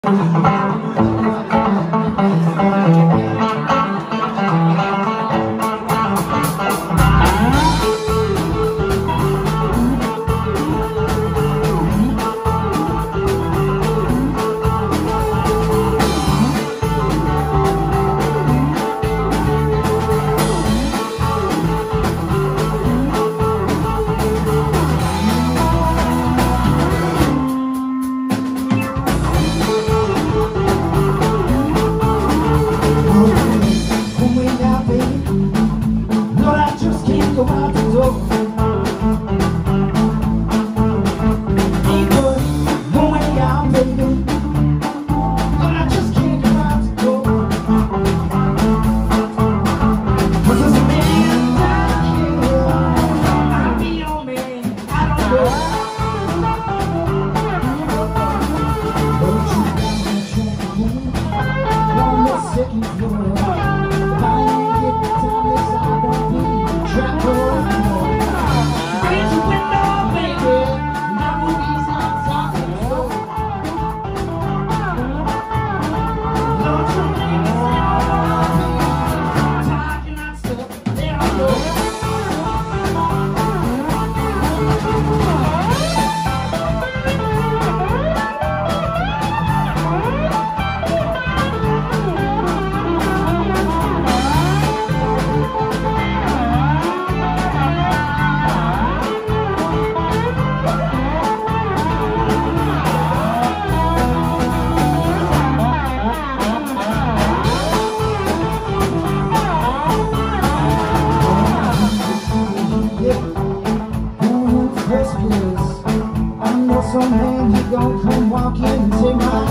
So man, you gon' come walking into my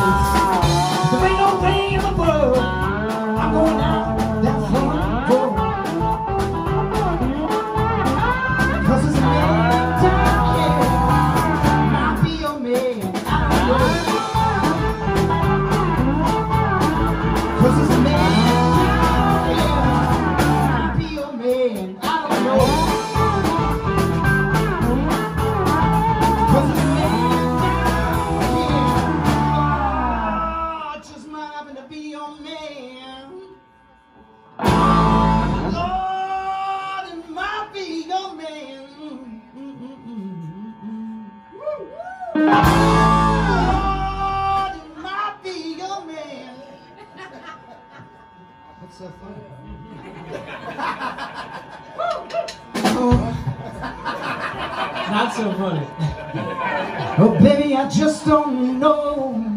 face. There ain't no way in the world I'm going out that front door. 'Cause it's a man down here, might be your man, I don't know. 'Cause it's a man down here, might be your man, I don't know. What's so funny? Not so funny. Oh baby, I just don't know